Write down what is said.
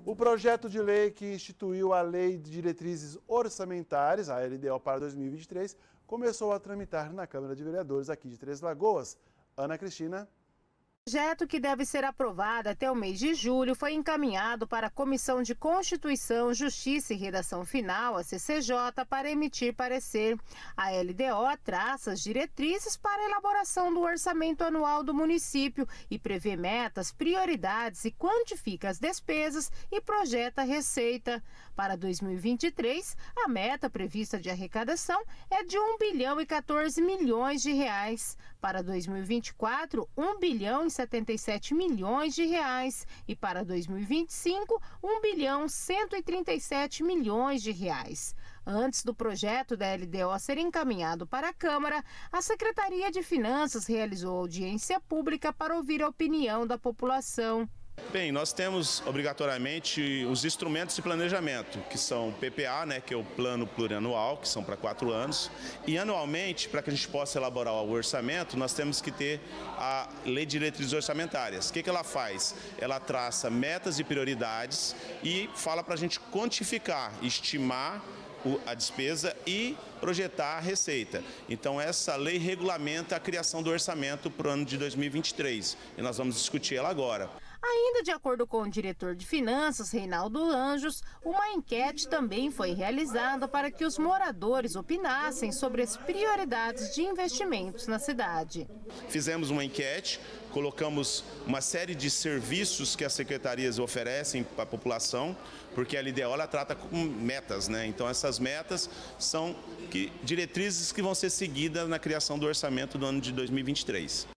O projeto de lei que instituiu a Lei de Diretrizes Orçamentárias, a LDO para 2023, começou a tramitar na Câmara de Vereadores aqui de Três Lagoas. Ana Cristina. O projeto, que deve ser aprovado até o mês de julho, foi encaminhado para a Comissão de Constituição, Justiça e Redação Final, a CCJ, para emitir parecer. A LDO traça as diretrizes para a elaboração do orçamento anual do município e prevê metas, prioridades e quantifica as despesas e projeta a receita. Para 2023, a meta prevista de arrecadação é de 1 bilhão e 14 milhões de reais. Para 2024, 1 bilhão e 77 milhões de reais e para 2025, 1 bilhão 137 milhões de reais. Antes do projeto da LDO ser encaminhado para a Câmara, a Secretaria de Finanças realizou audiência pública para ouvir a opinião da população. Bem, nós temos obrigatoriamente os instrumentos de planejamento, que são o PPA, que é o Plano Plurianual, que são para 4 anos, e anualmente, para que a gente possa elaborar o orçamento, nós temos que ter a Lei de Diretrizes Orçamentárias. O que ela faz? Ela traça metas e prioridades e fala para a gente quantificar, estimar a despesa e projetar a receita. Então essa lei regulamenta a criação do orçamento para o ano de 2023 e nós vamos discutir ela agora. Ainda de acordo com o diretor de Finanças, Reinaldo Anjos, uma enquete também foi realizada para que os moradores opinassem sobre as prioridades de investimentos na cidade. Fizemos uma enquete, colocamos uma série de serviços que as secretarias oferecem para a população, porque a LDO ela trata com metas, Então essas metas são diretrizes que vão ser seguidas na criação do orçamento do ano de 2023.